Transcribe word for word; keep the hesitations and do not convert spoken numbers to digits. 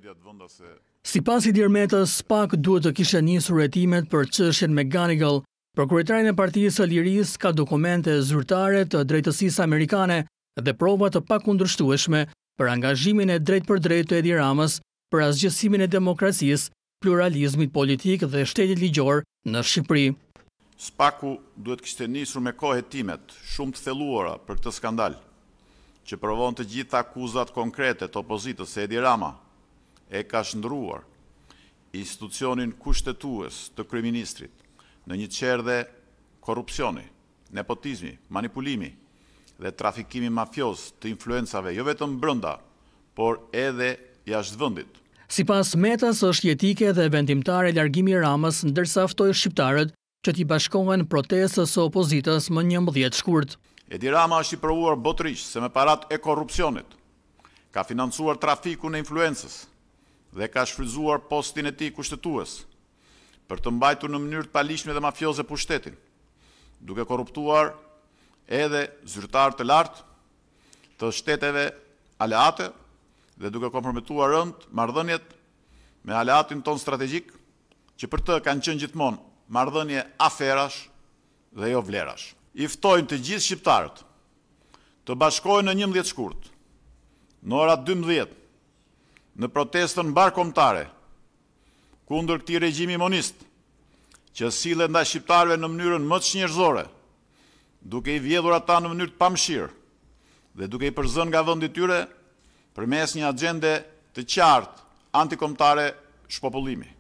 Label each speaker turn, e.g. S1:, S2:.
S1: Sipas Ilir Metës, SPAK duhet të kishte nisur hetimet për çështjen McGonigal. Prokuritarin e Partisë së Lirisë ka dokumente zyrtare të drejtësisë amerikane dhe prova të pakundërshtueshme për angazhimin e drejt për drejt të Edi Ramës për asgjësimin e demokracisë, pluralizmit politik dhe shtetit ligjor në Shqipëri.
S2: SPAK-u duhet kishte nisur me kohë hetimet shumë të thelluara për këtë skandal, që provon të gjitha akuzat konkrete të opozitës se Edi Rama e ka shndruar institucionin kushtetues të kryeministrit në një çerdhe korrupsioni, nepotizmi, manipulimi dhe trafikimi mafioz të influencave jo vetëm brenda, por edhe jashtë vendit.
S1: Sipas Metës, është jetike dhe vendimtare largimi i Ramës, ndërsa ftoi shqiptarët që t'i bashkohen protestës së opozitës më njëmbëdhjetë shkurt.
S2: Edi Rama është i provuar botërisht se me parat e korrupsionit ka financuar trafikun e influencës dhe ka shfrytzuar postin e tij kushtetues për të mbajtur në mënyrë të palishme dhe mafioze pushtetin, duke korruptuar edhe zyrtar të lartë të shteteve aleate dhe duke kompromituar rënd marrëdhëniet me aleatin ton strategjik, që për të kanë qenë gjithmonë marrëdhënie aferash dhe jo vlerash. I ftojmë të gjithë shqiptarët të bashkohen në njëmbëdhjetë shkurt, në orat dymbëdhjetë, në protestën mbarkombëtare kundër këtij regjimi monist, që sillet ndaj shqiptarëve në mënyrën më të çnjerëzore, duke i vjedhur ata në mënyrë të pamëshirë dhe duke i përzënë nga vendi i tyre përmes një agjende të qartë antikombëtare shpopullimi.